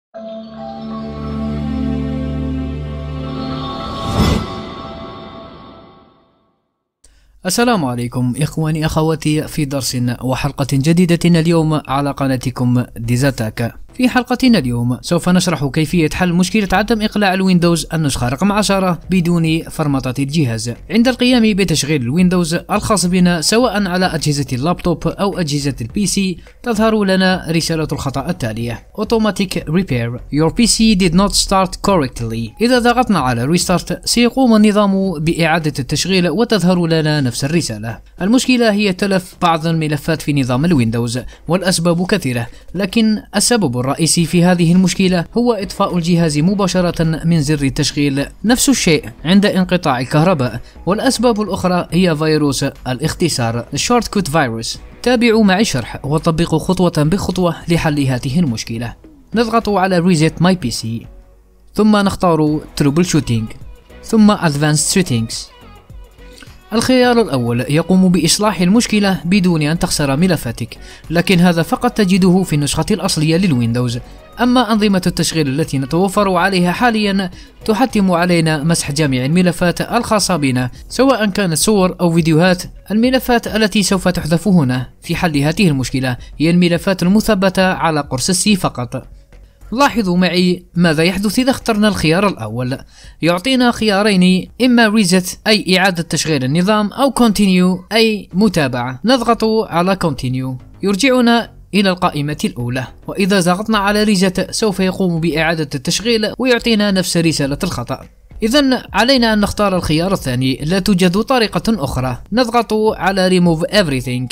السلام عليكم إخواني أخواتي في درس وحلقة جديدة اليوم على قناتكم ديزاتاك. في حلقتنا اليوم سوف نشرح كيفية حل مشكلة عدم إقلاع الويندوز النسخة رقم 10 بدون فرمطة الجهاز عند القيام بتشغيل الويندوز الخاص بنا سواء على أجهزة اللابتوب أو أجهزة البي سي. تظهر لنا رسالة الخطأ التالية: Automatic Repair Your PC did not start correctly. إذا ضغطنا على Restart سيقوم النظام بإعادة التشغيل وتظهر لنا نفس الرسالة. المشكلة هي تلف بعض الملفات في نظام الويندوز، والأسباب كثيرة، لكن السبب الرئيسي في هذه المشكلة هو إطفاء الجهاز مباشرة من زر التشغيل، نفس الشيء عند انقطاع الكهرباء. والأسباب الأخرى هي فيروس الاختصار Shortcut Virus. تابعوا معي الشرح وطبقوا خطوة بخطوة لحل هذه المشكلة. نضغط على Reset My PC، ثم نختار Trouble Shooting، ثم Advanced Settings. الخيار الأول يقوم بإصلاح المشكلة بدون أن تخسر ملفاتك، لكن هذا فقط تجده في النسخة الأصلية للويندوز. أما أنظمة التشغيل التي نتوفر عليها حاليا تحتم علينا مسح جميع الملفات الخاصة بنا، سواء كانت صور أو فيديوهات. الملفات التي سوف تحذف هنا في حل هذه المشكلة هي الملفات المثبتة على قرص السي فقط. لاحظوا معي ماذا يحدث إذا اخترنا الخيار الأول. يعطينا خيارين: إما Reset أي إعادة تشغيل النظام، أو Continue أي متابعة. نضغط على Continue يرجعنا إلى القائمة الأولى، وإذا ضغطنا على Reset سوف يقوم بإعادة التشغيل ويعطينا نفس رسالة الخطأ. إذن علينا أن نختار الخيار الثاني، لا توجد طريقة أخرى. نضغط على Remove Everything،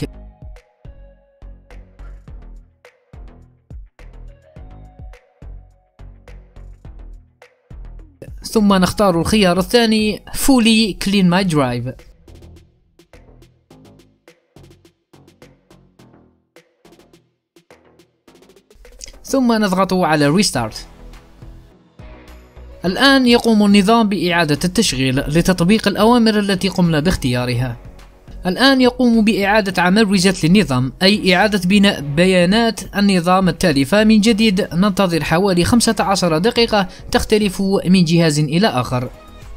ثم نختار الخيار الثاني Fully Clean My Drive. ثم نضغط على Restart. الآن يقوم النظام بإعادة التشغيل لتطبيق الأوامر التي قمنا باختيارها. الآن يقوم بإعادة عمل ريزت للنظام، أي إعادة بناء بيانات النظام التالفة من جديد. ننتظر حوالي 15 دقيقة، تختلف من جهاز إلى آخر.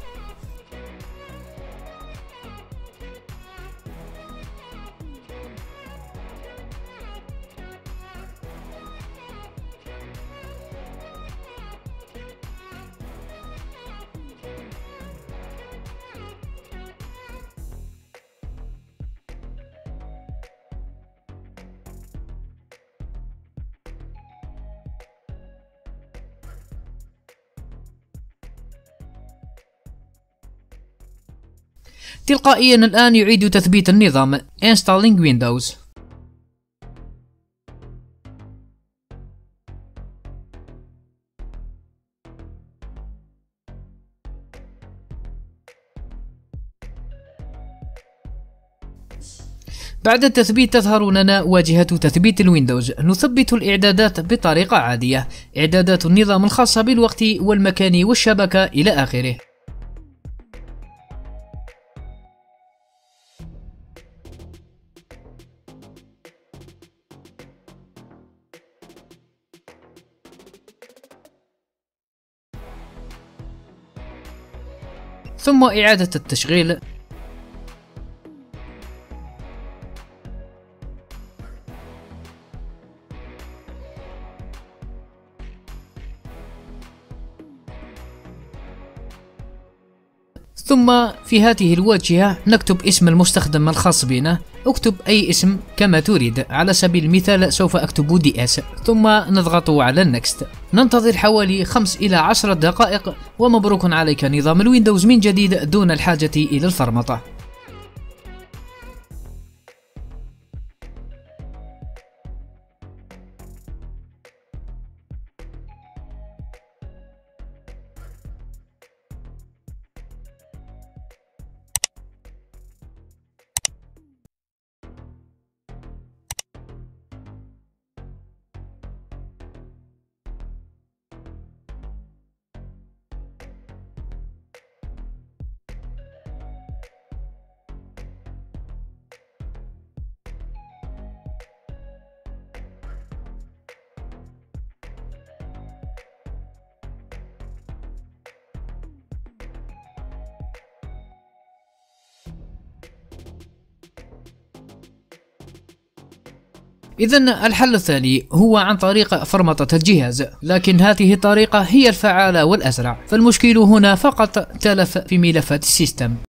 تلقائيا الآن يعيد تثبيت النظام Installing Windows. بعد التثبيت تظهر لنا واجهة تثبيت الويندوز. نثبت الإعدادات بطريقة عادية، إعدادات النظام الخاصة بالوقت والمكان والشبكة إلى آخره. ثم إعادة التشغيل. ثم في هذه الواجهة نكتب اسم المستخدم الخاص بنا. اكتب أي اسم كما تريد، على سبيل المثال سوف أكتب DS، ثم نضغط على النكست. ننتظر حوالي 5 إلى 10 دقائق، ومبروك عليك نظام الويندوز من جديد دون الحاجة إلى الفرمطة. إذن الحل الثاني هو عن طريق فرمطة الجهاز، لكن هذه الطريقة هي الفعالة والأسرع، فالمشكل هنا فقط تلف في ملفات السيستم.